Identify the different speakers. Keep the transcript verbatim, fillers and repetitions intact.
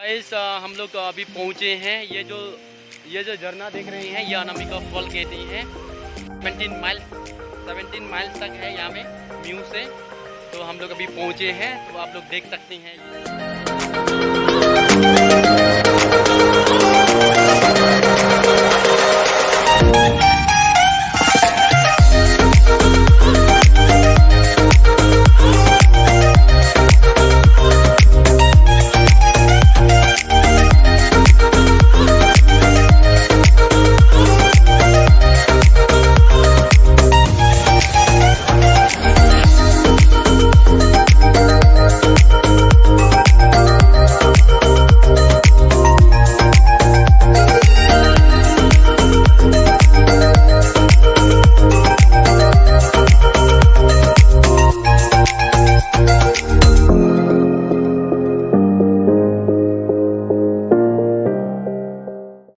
Speaker 1: Guys हम लोग अभी पहुँचे हैं। ये जो ये जो झरना देख रहे हैं ये अनामिका फॉल कहते हैं। सेवनटीन माइल्स सेवनटीन माइल्स तक है यहाँ में म्यू से। तो हम लोग अभी पहुँचे हैं, तो आप लोग देख सकते हैं।